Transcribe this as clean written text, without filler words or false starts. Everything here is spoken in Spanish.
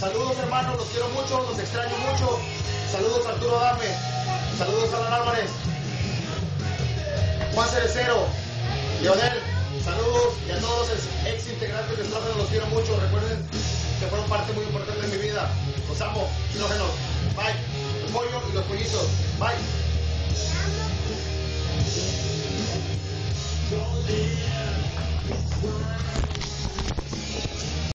Saludos hermanos, los quiero mucho, los extraño mucho. Saludos Arturo Adame, saludos Alan Álvarez, Juan Cerecero, Leonel, saludos, y a todos los ex integrantes de Estrógenos los quiero mucho. Recuerden que fueron parte muy importante de mi vida. Los amo, Estrógenos. Bye. El pollo y los pollitos. Bye.